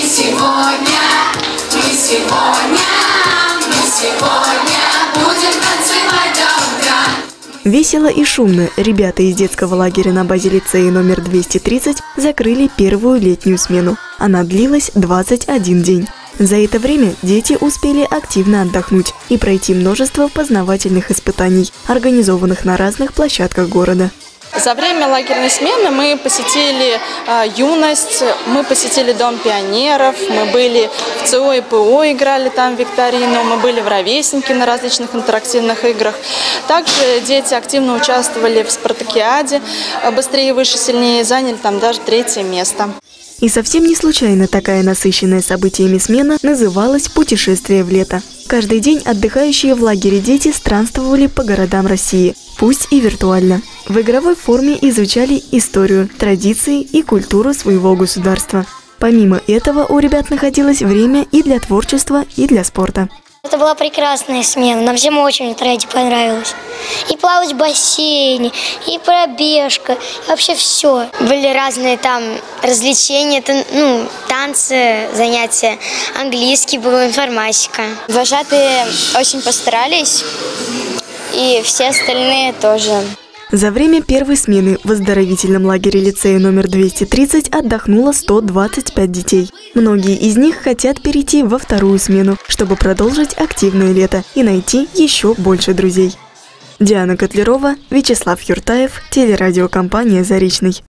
будем танцевать до утра. Весело и шумно ребята из детского лагеря на базе лицея номер 230 закрыли первую летнюю смену. Она длилась 21 день. За это время дети успели активно отдохнуть и пройти множество познавательных испытаний, организованных на разных площадках города. За время лагерной смены мы посетили «Юность», мы посетили Дом пионеров, мы были в ЦО и ПО, играли там в викторину, мы были в «Ровесники» на различных интерактивных играх. Также дети активно участвовали в спартакиаде «Быстрее, выше, сильнее», заняли там даже 3-е место. И совсем не случайно такая насыщенная событиями смена называлась «Путешествие в лето». Каждый день отдыхающие в лагере дети странствовали по городам России, пусть и виртуально. В игровой форме изучали историю, традиции и культуру своего государства. Помимо этого у ребят находилось время и для творчества, и для спорта. Это была прекрасная смена, нам всем очень это понравилось. И плавать в бассейне, и пробежка, и вообще все. Были разные там развлечения, танцы, занятия, английский был, информатика. Вожатые очень постарались, и все остальные тоже. За время первой смены в оздоровительном лагере лицея номер 230 отдохнуло 125 детей. Многие из них хотят перейти во вторую смену, чтобы продолжить активное лето и найти еще больше друзей. Диана Котлярова, Вячеслав Юртаев, телерадиокомпания «Заречный».